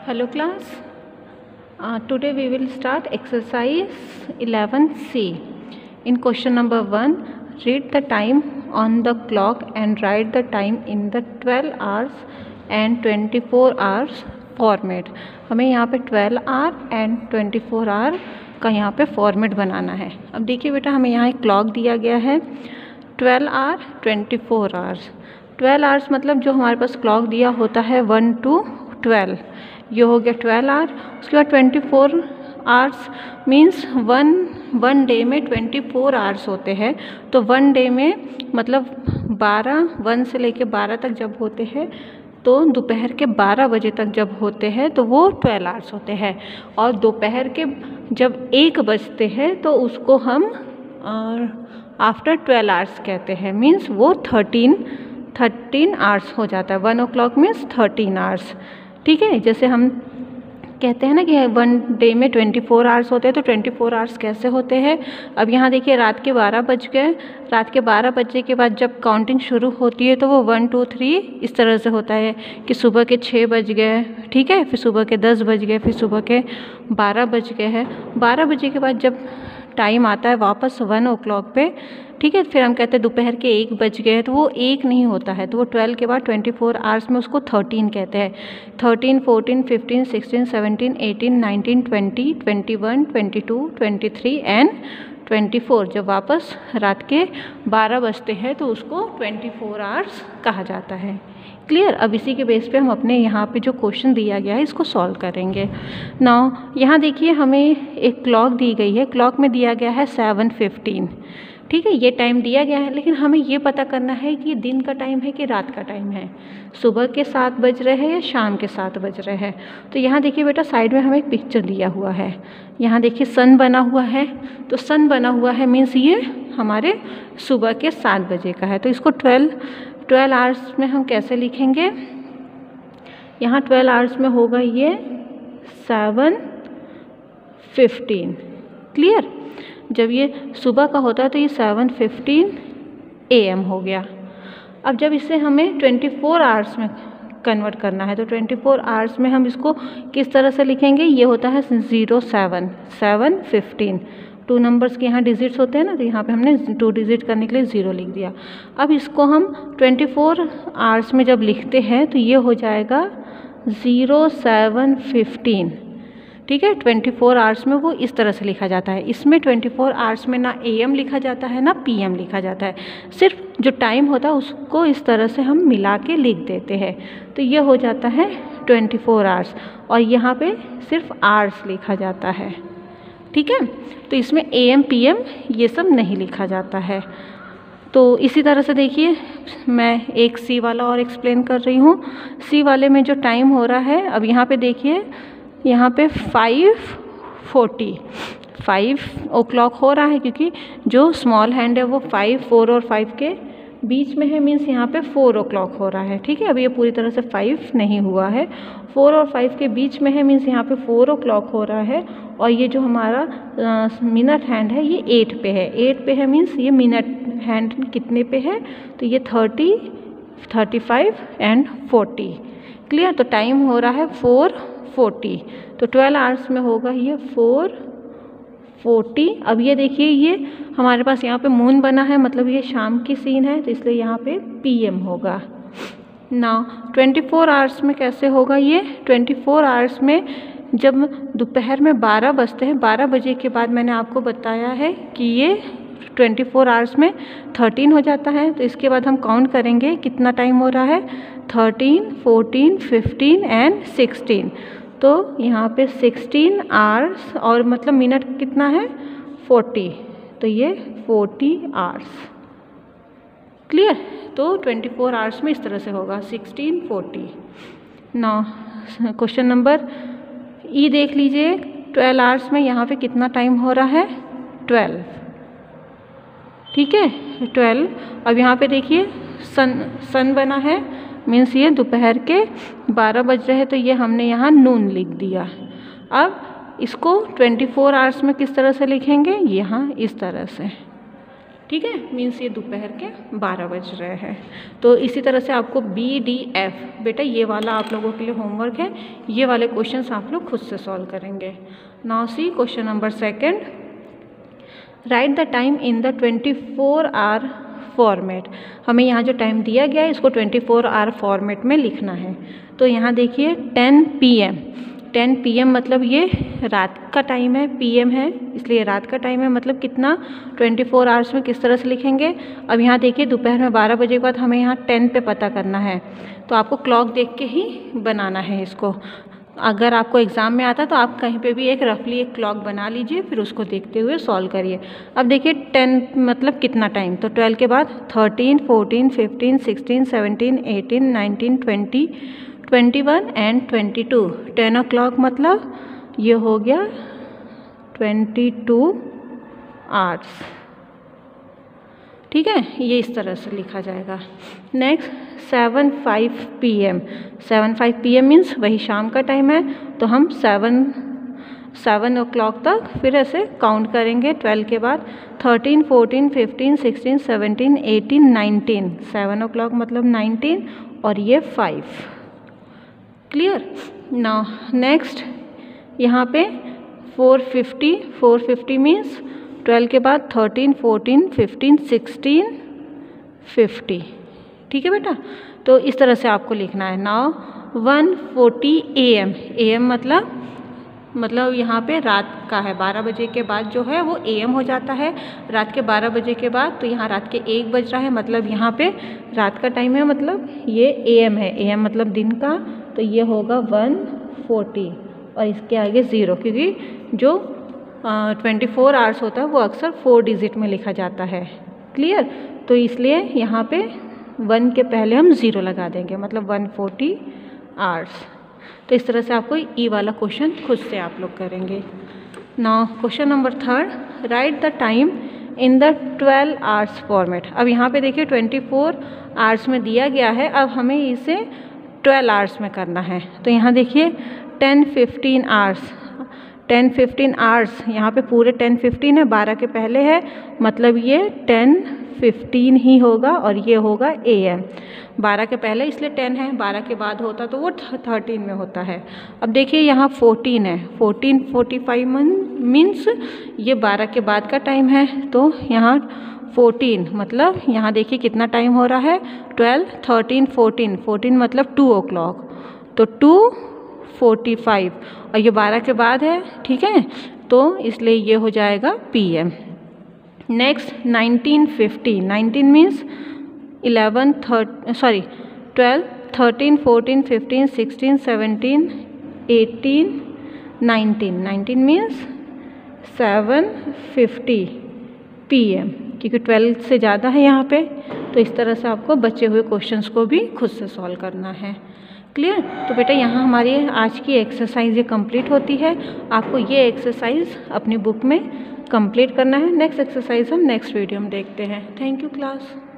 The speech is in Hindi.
Hello class. Today we will start exercise 11C. In question number 1, read the time on the clock and write the time in the 12 hours and 24 hours format. हमें यहाँ पे 12 आवर एंड 24 आवर का यहाँ पे फॉर्मेट बनाना है. अब देखिए बेटा, हमें यहाँ एक क्लॉक दिया गया है 12 आवर 24 आवर्स. 12 आवर्स मतलब जो हमारे पास क्लॉक दिया होता है 1 to 12, ये हो गया 12 आवर. उसके बाद 24 आवर्स मीन्स वन डे में 24 आवर्स होते हैं. तो वन डे में मतलब 1 से लेके 12 तक जब होते हैं तो दोपहर के 12 बजे तक जब होते हैं तो वो 12 आवर्स होते हैं. और दोपहर के जब 1 बजते हैं तो उसको हम आफ्टर 12 आवर्स कहते हैं. मीन्स वो 13 आवर्स हो जाता है. 1 o'clock मीन्स 13 आवर्स. ठीक है, जैसे हम कहते हैं ना कि वन डे में 24 आवर्स होते हैं, तो 24 आवर्स कैसे होते हैं. अब यहाँ देखिए रात के 12 बज गए. रात के 12 बजे के बाद जब काउंटिंग शुरू होती है तो वो 1 2 3 इस तरह से होता है कि सुबह के 6 बज गए, ठीक है, फिर सुबह के 10 बज गए, फिर सुबह के 12 बज गए हैं. 12 बजे के बाद जब टाइम आता है वापस 1 o'clock पे, ठीक है, फिर हम कहते हैं दोपहर के 1 बज गए, तो वो 1 नहीं होता है, तो वो 12 के बाद 24 आवर्स में उसको 13 कहते हैं. 13, 14, 15, 16, 17, 18, 19, 20, 21, 22, 23 एंड 24. जब वापस रात के 12 बजते हैं तो उसको 24 आवर्स कहा जाता है. क्लियर. अब इसी के बेस पे हम अपने यहाँ पे जो क्वेश्चन दिया गया है इसको सॉल्व करेंगे. नाउ यहाँ देखिए हमें एक क्लॉक दी गई है. क्लॉक में दिया गया है 7:15. ठीक है, ये टाइम दिया गया है, लेकिन हमें ये पता करना है कि दिन का टाइम है कि रात का टाइम है, सुबह के 7 बज रहे हैं या शाम के 7 बज रहे हैं. तो यहाँ देखिए बेटा साइड में हमें एक पिक्चर दिया हुआ है. यहाँ देखिए सन बना हुआ है, तो सन बना हुआ है मीन्स ये हमारे सुबह के 7 बजे का है. तो इसको 12 आवर्स में हम कैसे लिखेंगे. यहाँ 12 आवर्स में होगा ये 7:15. क्लियर. जब ये सुबह का होता है तो ये 7:15 AM हो गया. अब जब इसे हमें 24 आवर्स में कन्वर्ट करना है तो 24 आवर्स में हम इसको किस तरह से लिखेंगे. ये होता है 7:15. 2 नंबर्स के यहाँ डिजिट्स होते हैं ना, तो यहाँ पे हमने 2 डिजिट करने के लिए 0 लिख दिया. अब इसको हम 24 आवर्स में जब लिखते हैं तो ये हो जाएगा 07:15. ठीक है, 24 आवर्स में वो इस तरह से लिखा जाता है. इसमें 24 आवर्स में ना AM लिखा जाता है ना PM लिखा जाता है. सिर्फ जो टाइम होता है उसको इस तरह से हम मिला के लिख देते हैं. तो ये हो जाता है 24 आवर्स और यहाँ पे सिर्फ आवर्स लिखा जाता है. ठीक है, तो इसमें AM PM ये सब नहीं लिखा जाता है. तो इसी तरह से देखिए मैं एक C वाला और एक्सप्लेन कर रही हूँ. C वाले में जो टाइम हो रहा है, अब यहाँ पे देखिए यहाँ पे 5 o'clock हो रहा है, क्योंकि जो स्मॉल हैंड है वो 5, 4 और 5 के बीच में है. मीन्स यहाँ पे 4 o'clock हो रहा है. ठीक है, अब ये पूरी तरह से 5 नहीं हुआ है, 4 और 5 के बीच में है. मीन्स यहाँ पे 4 o'clock हो रहा है. और ये जो हमारा मिनट हैंड है ये 8 पे है. 8 पे है मीन्स ये मिनट हैंड कितने पे है, तो ये 30, 35 एंड 40. क्लियर. तो टाइम हो रहा है 4:40. तो 12 आवर्स में होगा ये 4:40. अब ये देखिए ये हमारे पास यहाँ पे मून बना है, मतलब ये शाम की सीन है, तो इसलिए यहाँ पे PM होगा. ना 24 आवर्स में कैसे होगा ये. 24 आवर्स में जब दोपहर में 12 बजते हैं, 12 बजे के बाद मैंने आपको बताया है कि ये 24 आवर्स में 13 हो जाता है. तो इसके बाद हम काउंट करेंगे कितना टाइम हो रहा है. 13, 14, 15 एंड 16. तो यहाँ पे 16 आवर्स और मतलब मिनट कितना है 40, तो ये 40 आवर्स. क्लियर. तो 24 आवर्स में इस तरह से होगा 16, 40. नाउ क्वेश्चन नंबर E देख लीजिए. 12 आवर्स में यहाँ पे कितना टाइम हो रहा है 12. ठीक है, 12. अब यहाँ पे देखिए सन बना है, मीन्स ये दोपहर के 12 बज रहे हैं, तो ये हमने यहाँ नून लिख दिया. अब इसको 24 आवर्स में किस तरह से लिखेंगे, यहाँ इस तरह से. ठीक है, मीन्स ये दोपहर के 12 बज रहे हैं। तो इसी तरह से आपको BDF बेटा ये वाला आप लोगों के लिए होमवर्क है, ये वाले क्वेश्चंस आप लोग खुद से सॉल्व करेंगे। Now see question number 2, write the time in the 24 hour format. हमें यहाँ जो टाइम दिया गया है इसको 24 आवर फॉर्मेट में लिखना है। तो यहाँ देखिए 10 PM, 10 PM मतलब ये रात का टाइम है, PM है इसलिए रात का टाइम है, मतलब कितना 24 आवर्स में किस तरह से लिखेंगे। अब यहाँ देखिए दोपहर में 12 बजे के बाद हमें यहाँ 10 पे पता करना है, तो आपको क्लॉक देख के ही बनाना है इसको। अगर आपको एग्ज़ाम में आता तो आप कहीं पे भी एक रफली एक क्लॉक बना लीजिए, फिर उसको देखते हुए सॉल्व करिए। अब देखिए 10 मतलब कितना टाइम, तो 12 के बाद 13, 14, 15, 16, 17, 18, 19, 20, 21 एंड 22। 10 o'clock मतलब ये हो गया 22 आवर्स। ठीक है, ये इस तरह से लिखा जाएगा। नेक्स्ट 7:05 PM, 7:05 PM मीन्स वही शाम का टाइम है, तो हम 7 o'clock तक फिर ऐसे काउंट करेंगे। 12 के बाद 13, 14, 15, 16, 17, 18, 19, 7 o'clock मतलब 19 और ये 5। क्लियर। नाउ नेक्स्ट यहाँ पे 450 मीन्स 12 के बाद 13, 14, 15, 16, 50। ठीक है बेटा, तो इस तरह से आपको लिखना है। नाउ 1:40 AM, AM मतलब यहाँ पे रात का है, 12 बजे के बाद जो है वो AM हो जाता है। रात के 12 बजे के बाद तो यहाँ रात के 1 बज रहा है, मतलब यहाँ पे रात का टाइम है, मतलब ये AM है। AM मतलब दिन का, तो ये होगा 1:40 और इसके आगे 0, क्योंकि जो 24 आवर्स होता है वो अक्सर 4 डिजिट में लिखा जाता है। क्लियर, तो इसलिए यहाँ पे 1 के पहले हम 0 लगा देंगे, मतलब 1:40 आवर्स। तो इस तरह से आपको ई वाला क्वेश्चन खुद से आप लोग करेंगे। Now question number 3, write the time in the 12 hours format. अब यहाँ पे देखिए 24 आवर्स में दिया गया है, अब हमें इसे 12 आवर्स में करना है। तो यहाँ देखिए 10:15 आवर्स, 10:15 आवर्स, यहाँ पे पूरे 10:15 है, 12 के पहले है, मतलब ये 10:15 ही होगा और ये होगा AM। 12 के पहले इसलिए 10 है, 12 के बाद होता तो वो 13 में होता है। अब देखिए यहाँ 14 है, 14:45 मीन्स ये 12 के बाद का टाइम है, तो यहाँ 14 मतलब यहाँ देखिए कितना टाइम हो रहा है 12, 13, 14 मतलब 2 o'clock, तो 2:45 और ये 12 के बाद है। ठीक है, तो इसलिए ये हो जाएगा PM। Next 19:50, 19 means 12, 13, 14, 15, 16, 17, 18, 19, 19 means 7:50 PM, क्योंकि 12 से ज़्यादा है यहाँ पे। तो इस तरह से आपको बचे हुए क्वेश्चंस को भी खुद से सॉल्व करना है। क्लियर। तो बेटा यहाँ हमारी आज की एक्सरसाइज ये कंप्लीट होती है। आपको ये एक्सरसाइज अपनी बुक में कंप्लीट करना है। नेक्स्ट एक्सरसाइज हम नेक्स्ट वीडियो में देखते हैं। Thank you class.